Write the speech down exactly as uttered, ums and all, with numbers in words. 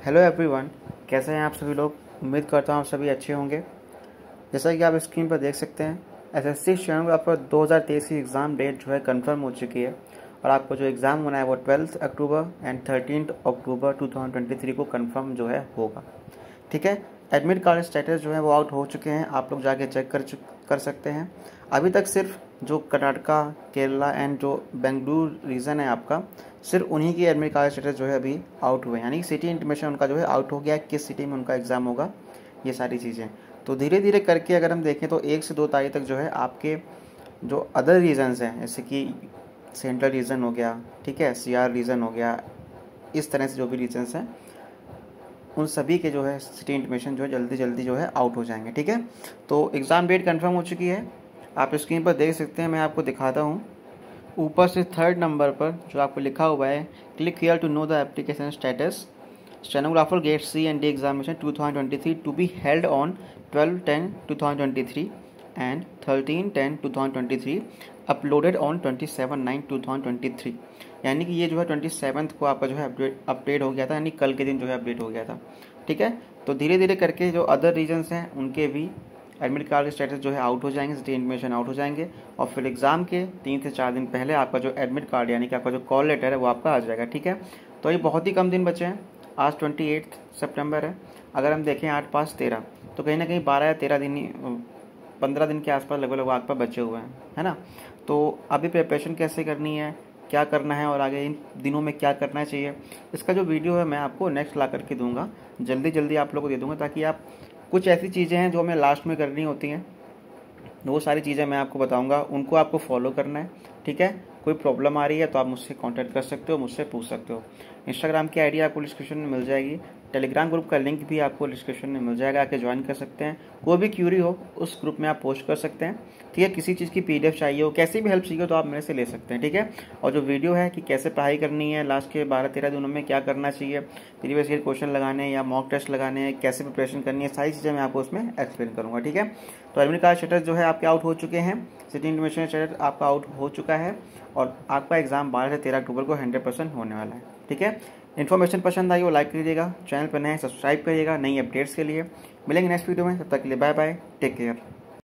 Hello everyone, कैसे हैं आप सभी लोग। उम्मीद करता हूँ आप सभी अच्छे होंगे। जैसा कि आप स्क्रीन पर देख सकते हैं, एसएससी स्टेनोग्राफर दो हज़ार तेईस की एग्ज़ाम डेट जो है कंफर्म हो चुकी है और आपको जो एग्ज़ाम होना है वो twelfth October and thirteen October two thousand twenty three को कंफर्म जो है होगा। ठीक है, एडमिट कार्ड स्टेटस जो है वो आउट हो चुके हैं, आप लोग जाके चेक कर कर सकते हैं। अभी तक सिर्फ जो कर्नाटका, केरला एंड जो बेंगलुरु रीजन है आपका, सिर्फ उन्हीं की एडमिट कार्ड स्टेटस जो है अभी आउट हुए हैं, यानी सिटी इंटीमेशन उनका जो है आउट हो गया है, किस सिटी में उनका एग्ज़ाम होगा, ये सारी चीज़ें। तो धीरे धीरे करके अगर हम देखें तो एक से दो तारीख तक जो है आपके जो अदर रीजन्स हैं, जैसे कि सेंट्रल रीजन हो गया, ठीक है, सी आर रीजन हो गया, इस तरह से जो भी रीजन्स हैं उन सभी के जो है सिटी इंटीमेशन जो है जल्दी जल्दी जो है आउट हो जाएंगे। ठीक है, तो एग्ज़ाम डेट कंफर्म हो चुकी है, आप स्क्रीन पर देख सकते हैं। मैं आपको दिखाता हूँ, ऊपर से थर्ड नंबर पर जो आपको लिखा हुआ है, click here to know the application status, stenographer grade C and D examination two thousand twenty three to be held on twelve ten two thousand twenty three and thirteen ten two thousand twenty three, uploaded on twenty seven nine two thousand twenty three. यानी कि ये जो है twenty seventh को आपका जो है update update हो गया था, यानी कल के दिन जो है अपडेट हो गया था। ठीक है, तो धीरे धीरे करके जो अदर रीजन्स हैं उनके भी एडमिट कार्ड के स्टेटस जो है आउट हो जाएंगे, सिटी इंटीमेशन आउट हो जाएंगे और फिर एग्ज़ाम के तीन से चार दिन पहले आपका जो एडमिट कार्ड यानी कि आपका जो कॉल लेटर है वो आपका आ जाएगा। ठीक है, तो ये बहुत ही कम दिन बचे हैं, आज ट्वेंटी एट्थ सितंबर है। अगर हम देखें आठ पाँच तेरह, तो कहीं ना कहीं बारह या तेरह दिन ही, पंद्रह दिन के आसपास लगभग लगभग आपका बचे हुए हैं, है ना। तो अभी प्रिपरेशन कैसे करनी है, क्या करना है और आगे इन दिनों में क्या करना चाहिए, इसका जो वीडियो है मैं आपको नेक्स्ट ला करके दूंगा, जल्दी जल्दी आप लोगों को दे दूंगा, ताकि आप कुछ ऐसी चीज़ें हैं जो हमें लास्ट में करनी होती हैं, वो सारी चीज़ें मैं आपको बताऊंगा, उनको आपको फॉलो करना है। ठीक है, कोई प्रॉब्लम आ रही है तो आप मुझसे कांटेक्ट कर सकते हो, मुझसे पूछ सकते हो। इंस्टाग्राम की आईडी आपको डिस्क्रिप्शन में मिल जाएगी, टेलीग्राम ग्रुप का लिंक भी आपको डिस्क्रिप्शन में मिल जाएगा, आके ज्वाइन कर सकते हैं। कोई भी क्यूरी हो उस ग्रुप में आप पोस्ट कर सकते हैं। ठीक है, किसी चीज़ की पीडीएफ चाहिए हो, कैसी भी हेल्प चाहिए हो तो आप मेरे से ले सकते हैं। ठीक है, और जो वीडियो है कि कैसे पढ़ाई करनी है, लास्ट के बारह तेरह दिनों में क्या करना चाहिए, प्रीवियस ईयर क्वेश्चन लगाने या मॉक टेस्ट लगाने हैं, कैसे प्रिपरेशन करनी है, सारी चीज़ें मैं आपको उसमें एक्सप्लेन करूँगा। ठीक है, तो एडमिट कार्ड स्टेटस जो है आपके आउट हो चुके हैं, सिटी इंटीमेशन स्टेटस आपका आउट हो चुका है और आपका एग्जाम बारह से तेरह अक्टूबर को हंड्रेड परसेंट होने वाला है। ठीक है, इन्फॉर्मेशन पसंद आई हो लाइक कीजिएगा, चैनल पर नए सब्सक्राइब करिएगा नई अपडेट्स के लिए। मिलेंगे नेक्स्ट वीडियो में, तब तक के लिए बाय बाय, टेक केयर।